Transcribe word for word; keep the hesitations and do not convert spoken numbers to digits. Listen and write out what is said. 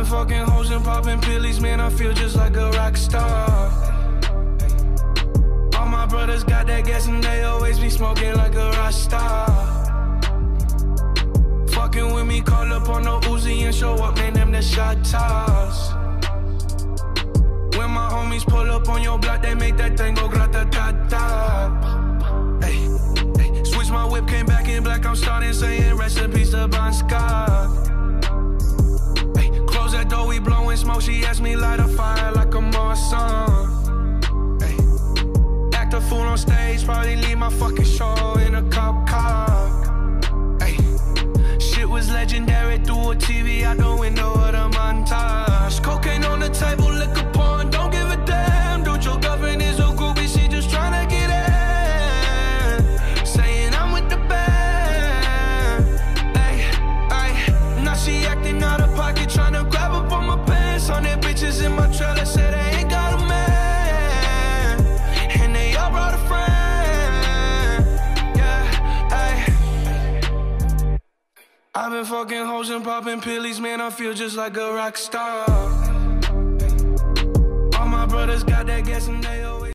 fucking hoes and popping pillies, man, I feel just like a rock star. All my brothers got that gas and they always be smoking like a rock star. Fucking with me, call up on the Uzi and show up, man, them the shot toss. When my homies pull up on your block, they make that thing go grata-ta-ta. Ay, ay. Switch my whip, came back in black, I'm starting saying recipes to Bon Scott. Ay, close that door, we blowing smoke, she asked me light a fire like a Marsan. Ay, act a fool on stage, probably leave my fucking show in a cop car. Ay, shit was legendary through a T V out the window of the montage. Cocaine on the table, liquor porn, don't give a damn. Dude, your girlfriend is a groupie, she just tryna get in. Saying I'm with the band. Ay, ay, now she acting out of pocket, tryna grab up on my pants. Hundred bitches in my trailer, say they ain't got a man, and they all brought a friend. Yeah, ay. I've been fucking hoes and popping pillies, man, I feel just like a rock star. All my brothers got that gas and they